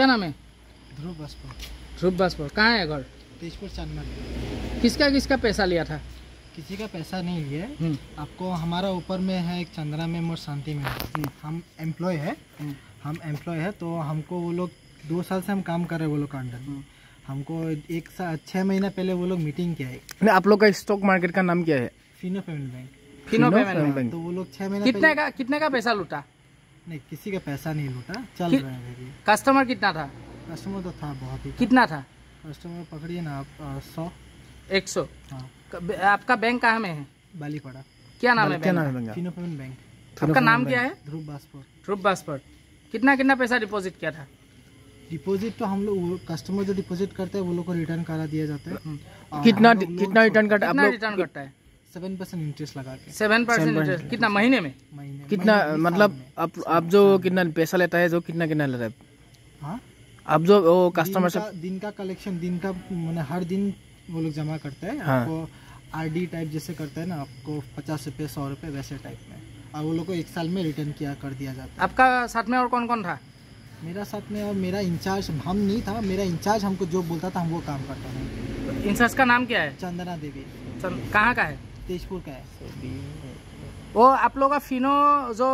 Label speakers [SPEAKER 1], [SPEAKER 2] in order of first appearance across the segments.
[SPEAKER 1] क्या नाम है?
[SPEAKER 2] ध्रुव बास्पर।
[SPEAKER 1] ध्रुव बास्पर। कहाँ है घर?
[SPEAKER 2] तेजपुर चांदमारी।
[SPEAKER 1] किसका पैसा लिया था?
[SPEAKER 2] किसी का पैसा नहीं लिया। आपको हमारा ऊपर में है एक चंद्रा में और शांति में। हम एम्प्लॉय है तो हमको वो लोग 2 साल से हम काम कर रहे हैं वो लोग का अंडर। हमको 6 महीना पहले वो लोग मीटिंग किया है।
[SPEAKER 3] आप लोग का स्टॉक मार्केट का नाम क्या है?
[SPEAKER 2] Fino payment bank.
[SPEAKER 1] Fino payment bank.
[SPEAKER 2] तो वो लोग 6 महीना
[SPEAKER 1] कितने का पैसा लूटा?
[SPEAKER 2] नहीं, किसी का पैसा नहीं लूटा। चल रहे हैं।
[SPEAKER 1] कस्टमर कितना था?
[SPEAKER 2] कस्टमर तो था बहुत ही।
[SPEAKER 1] कितना था?
[SPEAKER 2] कस्टमर पकड़िए ना आप 100।
[SPEAKER 1] 100।
[SPEAKER 2] हाँ।
[SPEAKER 1] आपका बैंक कहाँ में है?
[SPEAKER 2] बालीपड़ा।
[SPEAKER 1] क्या नाम है?
[SPEAKER 2] Fino payment bank.
[SPEAKER 1] आपका नाम क्या है?
[SPEAKER 2] ध्रुव बास्पर।
[SPEAKER 1] ध्रुव बास्पर। कितना पैसा डिपॉजिट किया था?
[SPEAKER 2] डिपॉजिट तो हम लोग कस्टमर जो डिपॉजिट करते हैं वो लोग को रिटर्न करा दिया जाता है।
[SPEAKER 3] कितना रिटर्न करता है?
[SPEAKER 1] रिटर्न करता है?
[SPEAKER 2] 7% इंटरेस्ट लगा के।
[SPEAKER 1] 7% इंटरेस्ट। कितना महीने में?
[SPEAKER 3] कितना मतलब आप जो कितना पैसा लेता है, जो कितना लेता है?
[SPEAKER 2] हाँ,
[SPEAKER 3] आप जो वो कस्टमर से
[SPEAKER 2] दिन का कलेक्शन, दिन का मैंने हर दिन वो लोग जमा करते हैं।
[SPEAKER 3] हाँ।
[SPEAKER 2] आपको आरडी टाइप जैसे करते हैं ना, आपको 50 रुपये 100 रुपये वैसे टाइप में, और वो लोग को 1 साल में रिटर्न कर दिया जाता है।
[SPEAKER 1] आपका साथ में और कौन कौन था?
[SPEAKER 2] मेरा साथ में और मेरा इंचार्ज हम नहीं था। मेरा इंचार्ज हमको जो बोलता था हम वो काम करता था।
[SPEAKER 1] इंचार्ज का नाम क्या है?
[SPEAKER 2] चंदना देवी।
[SPEAKER 1] कहाँ का है?
[SPEAKER 2] तेजपुर का है।
[SPEAKER 1] वो आप लोग का फिनो जो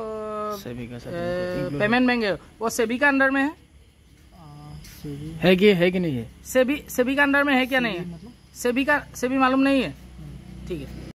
[SPEAKER 1] पेमेंट बैंक है वो सेबी का अंडर में है
[SPEAKER 3] कि नहीं है?
[SPEAKER 1] सेबी का अंडर में है क्या? नहीं है।
[SPEAKER 2] मतलब
[SPEAKER 1] सेबी मालूम नहीं है। ठीक है।